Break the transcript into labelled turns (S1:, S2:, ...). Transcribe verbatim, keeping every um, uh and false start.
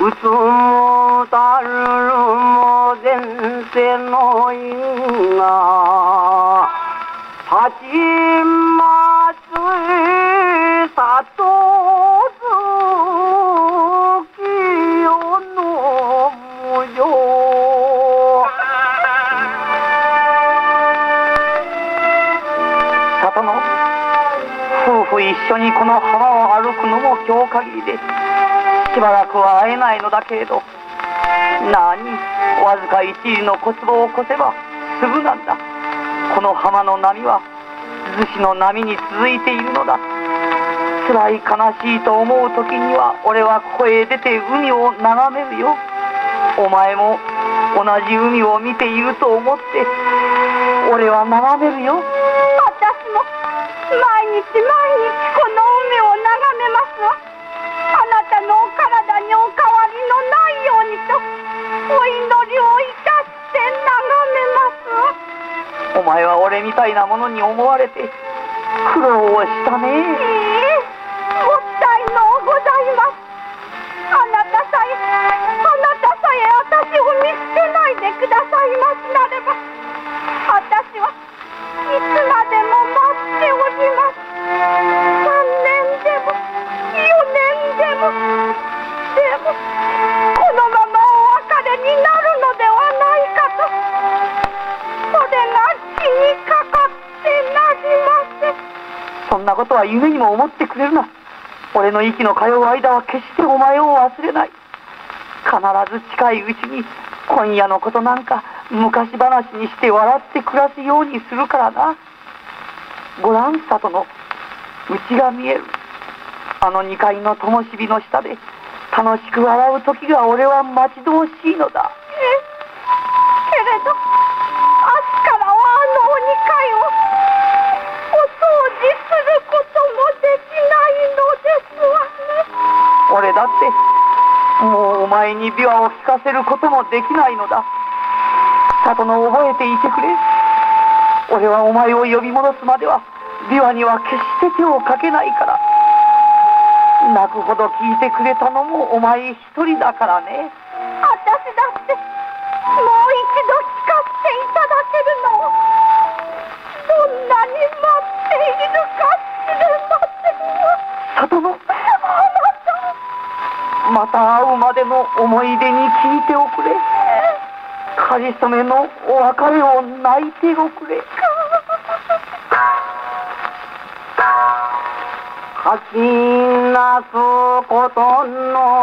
S1: うつもたるるも前世の因が立ちまついさとずきよの無常里の夫婦一緒にこの浜を歩くのも今日限りでしばらくは会えないのだけれど、なにわずか一里の小坪を越せばすぐなんだ。この浜の波は逗子の波に続いているのだ。辛い悲しいと思う時には俺はここへ出て海を眺めるよ。お前も同じ海を見ていると思って俺は眺めるよ。
S2: 私も毎日毎日この海を眺めますわ。あなたのお体にお変わりのないようにとお祈りをいたして眺めますわ。
S1: お前は俺みたいなものに思われて苦労をしたね。
S2: いいえ、もったいのうございます。あなたさえあなたさえ私を見捨てないでくださいますなれば、私はいつまでも待っております。さんねんでもよねんでも、でもこのままお別れになるのではないかと、それが気にかかってなりません。
S1: そんなことは夢にも思ってくれるな。俺の息の通う間は決してお前を忘れない。必ず近いうちに今夜のことなんか昔話にして笑って暮らすようにするからな。ごらん里の家が見える。あの二階の灯火の下で楽しく笑う時が俺は待ち遠しいのだ。
S2: えけれど明日からはあのお二階をお掃除することもできないのですわね。
S1: 俺だってもうお前に琵琶を聞かせることもできないのだ。里の覚えていてくれ。俺はお前を呼び戻すまでは琵琶には決して手をかけないから。泣くほど聞いてくれたのもお前一人だからね。
S2: 私だってもう一度聞かせていただけるのをどんなに待っているか知れませんわ。
S1: 里の
S2: あなた
S1: また会うまでの思い出に聞いておくれ。かりそめのお別れを泣いておくれ。書きなすことの